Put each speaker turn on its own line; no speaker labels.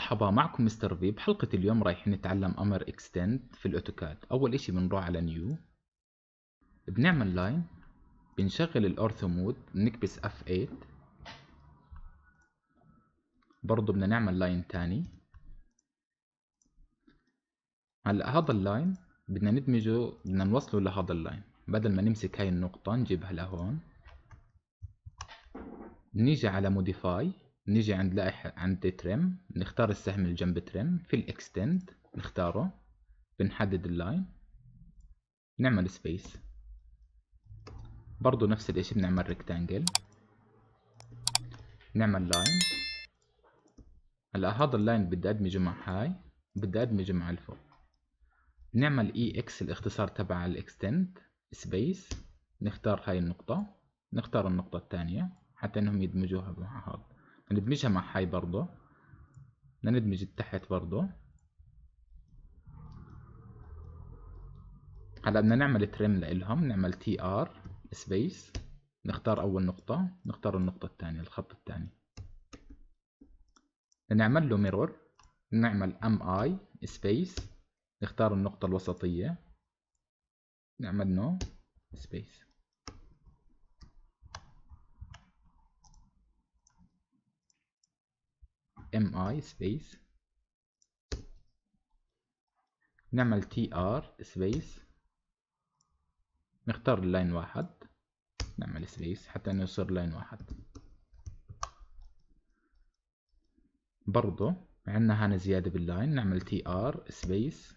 مرحبا، معكم مستر في. بحلقة اليوم رايحين نتعلم أمر extend في الأوتوكاد. أول إشي بنروح على نيو، بنعمل لاين، بنشغل الأورثو مود، بنكبس F8. برضو بدنا نعمل لاين تاني. هلا هذا اللاين بدنا ندمجه، بدنا نوصله لهذا اللاين. بدل ما نمسك هاي النقطة نجيبها لهون، نيجي على موديفاي، نيجي عند تريم، نختار السهم اللي جنب تريم، في الاكستند نختاره، بنحدد اللاين، نعمل سبيس. برضو نفس الاشي بنعمل ريكتانجل، نعمل لاين. هلا هذا اللاين بدي ادمجه مع هاي، بدي ادمجه مع الفوق. نعمل اي اكس الاختصار تبع الاكستند سبيس، نختار هاي النقطة، نختار النقطة الثانية حتى انهم يدمجوها مع هذا. ندمجها مع هاي برضو، بدنا ندمج التحت برضو. هلا بدنا نعمل تريم لإلهم، نعمل تي ار سبيس، نختار اول نقطة، نختار النقطة الثانية، الخط الثاني، نعمل له ميرور، نعمل ام اي سبيس، نختار النقطة الوسطية، نعمل نو سبيس. ام اي سبيس، نعمل تي ار سبيس، نختار اللاين واحد، نعمل سبيس حتى انه يصير لاين واحد. برضو عندنا هنا زيادة باللاين، نعمل تي ار سبيس،